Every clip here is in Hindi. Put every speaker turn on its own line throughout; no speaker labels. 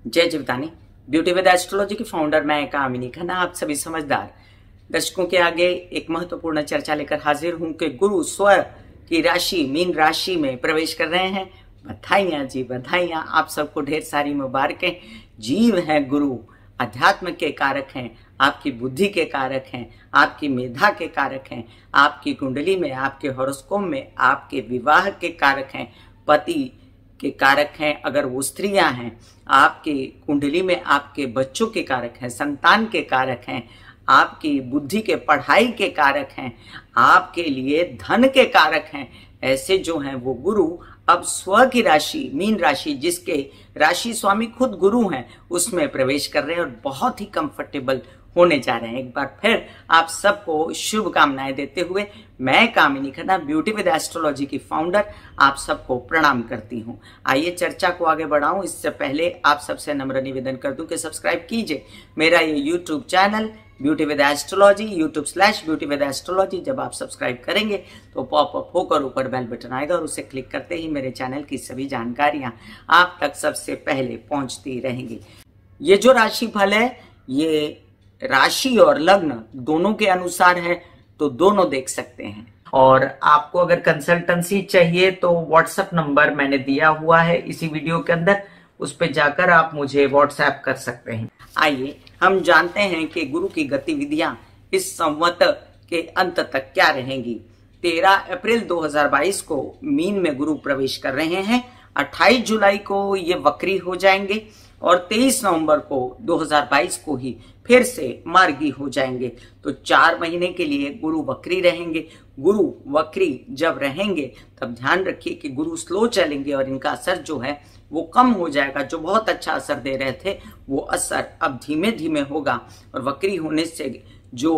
जय जीवदानी। ब्यूटी विद एस्ट्रोलॉजी की फाउंडर मैं कामिनी खन्ना आप सभी समझदार दर्शकों के आगे एक महत्वपूर्ण चर्चा लेकर हाजिर हूं कि गुरु स्वयं की राशि मीन राशि में प्रवेश कर रहे हैं। बधाइयां जी, बधाइयां। आप सबको ढेर सारी मुबारकें। जीव हैं गुरु, अध्यात्म के कारक हैं, आपकी बुद्धि के कारक हैं, आपकी मेधा के कारक हैं, आपकी कुंडली में, आपके हॉरोस्कोप में आपके विवाह के कारक हैं, पति के कारक हैं, अगर वो स्त्रियां हैं, आपकी कुंडली में आपके बच्चों के कारक हैं, संतान के कारक हैं, आपकी बुद्धि के पढ़ाई के कारक हैं, आपके लिए धन के कारक हैं। ऐसे जो हैं वो गुरु अब स्व की राशि मीन राशि, जिसके राशि स्वामी खुद गुरु हैं, उसमें प्रवेश कर रहे हैं और बहुत ही कंफर्टेबल होने जा रहे हैं। एक बार फिर आप सबको शुभकामनाएं देते हुए मैं Kamini Khanna beauty with astrology की फाउंडर आप सबको प्रणाम करती हूं। आइए चर्चा को आगे बढ़ाऊं, इससे पहले आप सबसे नम्र निवेदन कर दूं कि सब्सक्राइब कीजिए मेरा ये YouTube channel beauty with astrology, YouTube/ब्यूटी विद एस्ट्रोलॉजी। जब आप सब्सक्राइब करेंगे तो पॉपअप होकर ऊपर बेल बटन आएगा और उसे क्लिक करते ही मेरे चैनल की सभी जानकारियां आप तक सबसे पहले पहुंचती रहेंगी। ये जो राशि फल है ये राशि और लग्न दोनों के अनुसार है, तो दोनों देख सकते हैं। और आपको अगर कंसल्टेंसी चाहिए तो व्हाट्सएप नंबर मैंने दिया हुआ है इसी वीडियो के अंदर, उस पर जाकर आप मुझे व्हाट्सएप कर सकते हैं। आइए हम जानते हैं कि गुरु की गतिविधियां इस संवत के अंत तक क्या रहेंगी। 13 अप्रैल 2022 को मीन में गुरु प्रवेश कर रहे हैं, 28 जुलाई को ये वक्री हो जाएंगे और 23 नवंबर को 2022 को ही फिर से मार्गी हो जाएंगे। तो 4 महीने के लिए गुरु वक्री रहेंगे। गुरु वक्री जब रहेंगे तब ध्यान रखिए कि गुरु स्लो चलेंगे और इनका असर जो है वो कम हो जाएगा। जो बहुत अच्छा असर दे रहे थे वो असर अब धीमे धीमे होगा और वक्री होने से जो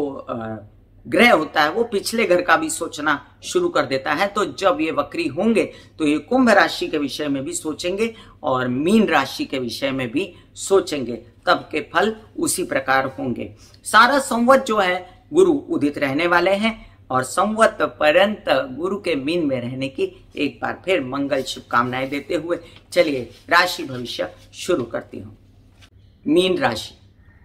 ग्रह होता है वो पिछले घर का भी सोचना शुरू कर देता है। तो जब ये वक्री होंगे तो ये कुंभ राशि के विषय में भी सोचेंगे और मीन राशि के विषय में भी सोचेंगे, तब के फल उसी प्रकार होंगे। सारा संवत जो है गुरु उदित रहने वाले हैं और संवत पर्यंत गुरु के मीन में रहने की एक बार फिर मंगल शुभकामनाएं देते हुए चलिए राशि भविष्य शुरू करती हूं। मीन राशि,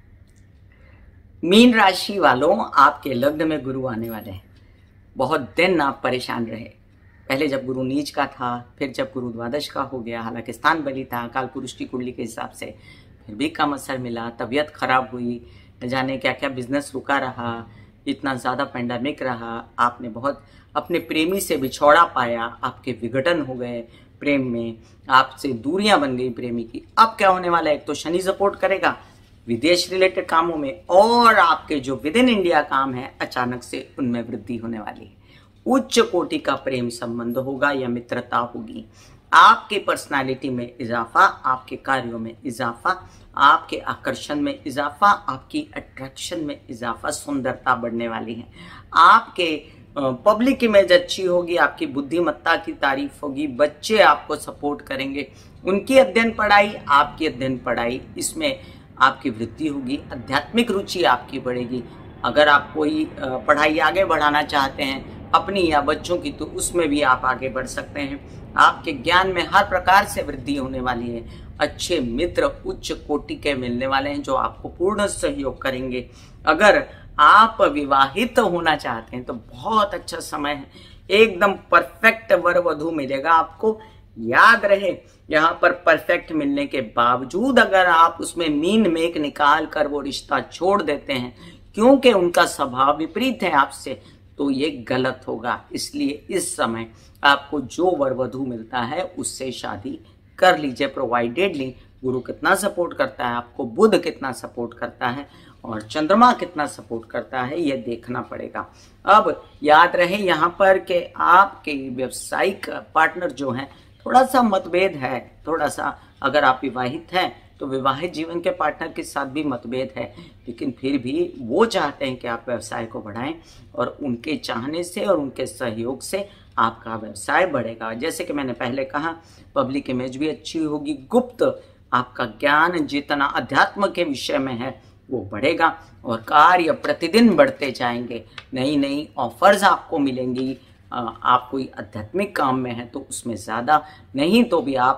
मीन राशि वालों आपके लग्न में गुरु आने वाले हैं। बहुत दिन आप परेशान रहे, पहले जब गुरु नीच का था, फिर जब गुरु द्वादश का हो गया, हालांकि स्थान बली था काल पुरुष की कुंडली के हिसाब से, फिर भी कम असर मिला, तबीयत खराब हुई, न जाने क्या क्या, बिजनेस रुका रहा, इतना ज़्यादा पेंडेमिक रहा, आपने बहुत अपने प्रेमी से बिछौड़ा पाया, आपके विघटन हो गए प्रेम में, आपसे दूरियां बन गई प्रेमी की। अब क्या होने वाला है, एक तो शनि सपोर्ट करेगा विदेश रिलेटेड कामों में, और आपके जो विद इन इंडिया काम है अचानक से उनमें वृद्धि होने वाली है। उच्च कोटि का प्रेम संबंध होगा या मित्रता होगी। आपके पर्सनालिटी में इजाफा, आपके कार्यों में इजाफा, आपके आकर्षण में इजाफा, आपकी अट्रैक्शन में इजाफा, सुंदरता बढ़ने वाली है। आपके पब्लिक इमेज अच्छी होगी, आपकी बुद्धिमत्ता की तारीफ होगी, बच्चे आपको सपोर्ट करेंगे, उनकी अध्ययन पढ़ाई, आपकी अध्ययन पढ़ाई, इसमें आपकी वृद्धि होगी। आध्यात्मिक रुचि आपकी बढ़ेगी। अगर आप कोई पढ़ाई आगे बढ़ाना चाहते हैं अपनी या बच्चों की, तो उसमें भी आप आगे बढ़ सकते हैं। आपके ज्ञान में हर प्रकार से वृद्धि होने वाली है। अच्छे मित्र उच्च कोटि के मिलने वाले हैं जो आपको पूर्ण सहयोग करेंगे। अगर आप विवाहित होना चाहते हैं तो बहुत अच्छा समय है, एकदम परफेक्ट वर वधू मिलेगा आपको। याद रहे, यहाँ पर परफेक्ट मिलने के बावजूद अगर आप उसमें मीन मेक निकाल कर वो रिश्ता छोड़ देते हैं क्योंकि उनका स्वभाव विपरीत है आपसे, तो ये गलत होगा। इसलिए इस समय आपको जो वर वधू मिलता है उससे शादी कर लीजिए, प्रोवाइडेडली गुरु कितना सपोर्ट करता है आपको, बुध कितना सपोर्ट करता है और चंद्रमा कितना सपोर्ट करता है, ये देखना पड़ेगा। अब याद रहे यहाँ पर कि आपके व्यवसायिक पार्टनर जो हैं थोड़ा सा मतभेद है, थोड़ा सा, अगर आप विवाहित हैं तो विवाहित जीवन के पार्टनर के साथ भी मतभेद है, लेकिन फिर भी वो चाहते हैं कि आप व्यवसाय को बढ़ाएं और उनके चाहने से और उनके सहयोग से आपका व्यवसाय बढ़ेगा। जैसे कि मैंने पहले कहा, पब्लिक इमेज भी अच्छी होगी, गुप्त आपका ज्ञान जितना अध्यात्म के विषय में है वो बढ़ेगा और कार्य प्रतिदिन बढ़ते जाएंगे। नई नई ऑफर्स आपको मिलेंगी। आप कोई आध्यात्मिक काम में हैं तो उसमें ज़्यादा नहीं तो भी आप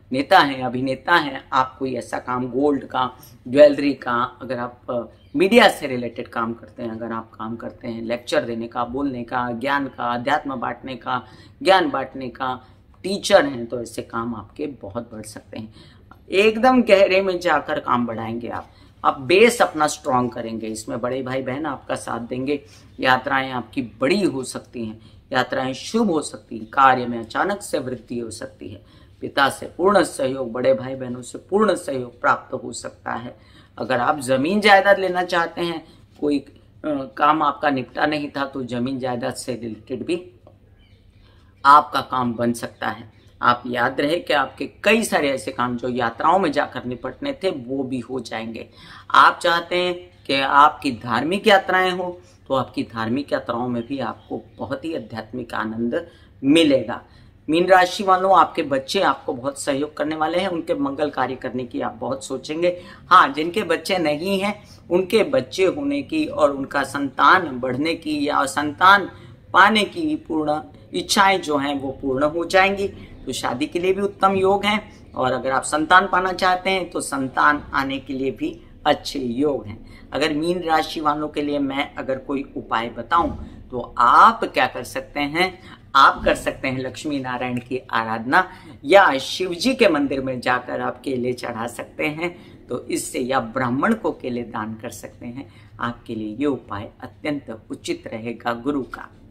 नेता हैं, अभिनेता हैं, आप कोई ऐसा काम गोल्ड का, ज्वेलरी का, अगर आप मीडिया से रिलेटेड काम करते हैं, अगर आप काम करते हैं लेक्चर देने का, बोलने का, ज्ञान का, अध्यात्म बांटने का, ज्ञान बांटने का, टीचर हैं, तो ऐसे काम आपके बहुत बढ़ सकते हैं। एकदम गहरे में जाकर काम बढ़ाएंगे आप बेस अपना स्ट्रांग करेंगे। इसमें बड़े भाई बहन आपका साथ देंगे। यात्राएं आपकी बड़ी हो सकती हैं, यात्राएं शुभ हो सकती हैं, कार्य में अचानक से वृद्धि हो सकती है, पिता से पूर्ण सहयोग, बड़े भाई बहनों से पूर्ण सहयोग प्राप्त हो सकता है। अगर आप जमीन जायदाद लेना चाहते हैं, कोई काम आपका निपटा नहीं था, तो जमीन जायदाद से रिलेटेड भी आपका काम बन सकता है। आप याद रहे कि आपके कई सारे ऐसे काम जो यात्राओं में जाकर निपटने थे वो भी हो जाएंगे। आप चाहते हैं कि आपकी धार्मिक यात्राएं हो, तो आपकी धार्मिक यात्राओं में भी आपको बहुत ही आध्यात्मिक आनंद मिलेगा। मीन राशि वालों, आपके बच्चे आपको बहुत सहयोग करने वाले हैं, उनके मंगल कार्य करने की आप बहुत सोचेंगे। हाँ, जिनके बच्चे नहीं हैं उनके बच्चे होने की और उनका संतान बढ़ने की या संतान पाने की पूर्ण इच्छाएं जो हैं वो पूर्ण हो जाएंगी। तो शादी के लिए भी उत्तम योग हैं, और अगर आप संतान पाना चाहते हैं तो संतान आने के लिए भी अच्छे योग हैं। अगर मीन राशि वालों के लिए मैं अगर कोई उपाय बताऊं तो आप क्या कर सकते हैं, आप कर सकते हैं लक्ष्मी नारायण की आराधना, या शिव जी के मंदिर में जाकर आप केले चढ़ा सकते हैं, तो इससे, या ब्राह्मण को केले दान कर सकते हैं। आपके लिए ये उपाय अत्यंत उचित रहेगा गुरु का।